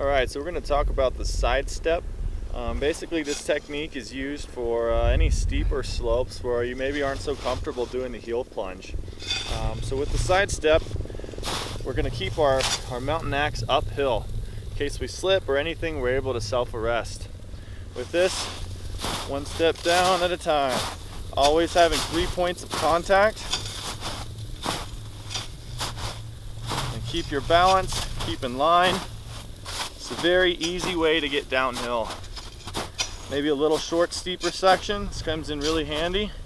Alright, so we're going to talk about the sidestep. Basically this technique is used for any steeper slopes where you maybe aren't so comfortable doing the heel plunge. So with the sidestep, we're going to keep our mountain axe uphill. In case we slip or anything, we're able to self-arrest. With this, one step down at a time. Always having 3 points of contact. And keep your balance, keep in line. It's a very easy way to get downhill. Maybe a little short, steeper section. This comes in really handy.